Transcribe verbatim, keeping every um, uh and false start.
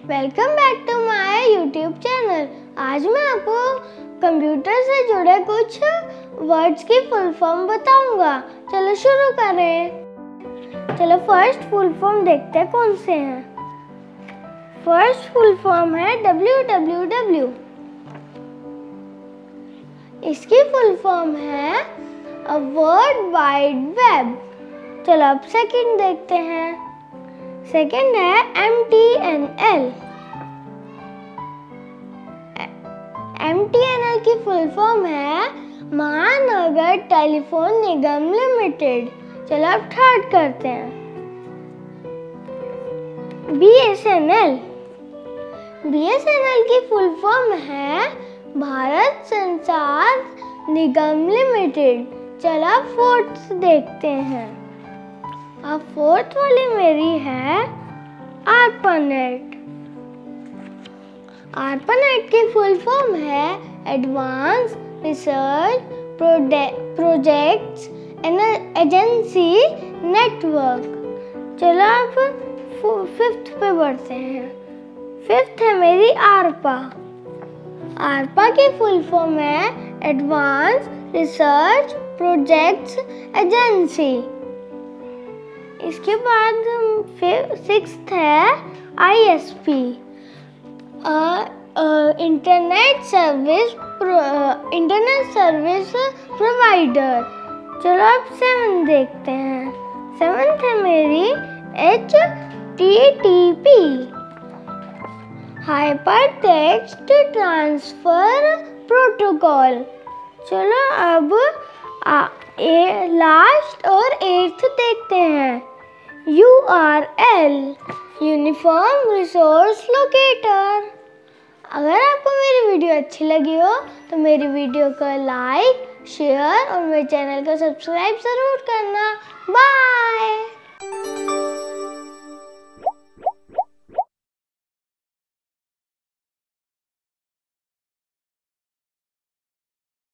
Welcome back to my YouTube channel. आज मैं आपको कंप्यूटर से जुड़े कुछ वर्ड्स की फुल फॉर्म बताऊंगा। चलो शुरू करें। चलो फर्स्ट फुल फॉर्म देखते हैं कौन से हैं। फर्स्ट फुल फॉर्म है डब्ल्यू डब्ल्यू डब्ल्यू। इसकी फुल फॉर्म है अ वर्ल्ड वाइड वेब। चलो अब सेकंड देखते हैं। सेकंड है M T N L. M T N L की फुल फॉर्म है महानगर टेलीफोन निगम लिमिटेड। चलो अब थर्ड करते हैं। B S N L. B S N L की फुल फॉर्म है भारत संचार निगम लिमिटेड। चलो अब फोर्थ देखते हैं। अब फोर्थ वाली मेरी है आरपानेट। आरपानेट की फुल फॉर्म है advance research projects agency network. चलो अब फिफ्थ पे बढ़ते हैं। फिफ्थ है मेरी आरपा। आरपा की फुल फॉर्म है एडवांस रिसर्च प्रोजेक्ट्स एजेंसी। इसके बाद फिर सिक्स्थ है I S P, internet service internet service provider. चलो अब सेवन देखते हैं। सेवंथ है मेरी H T T P, hyper text transfer protocol. चलो अब आ, ए, लास्ट और एट्थ देखते हैं। U R L, uniform resource locator. अगर आपको मेरी वीडियो अच्छी लगी हो तो मेरी वीडियो को लाइक शेयर और मेरे चैनल को सब्सक्राइब ज़रूर करना। बाय।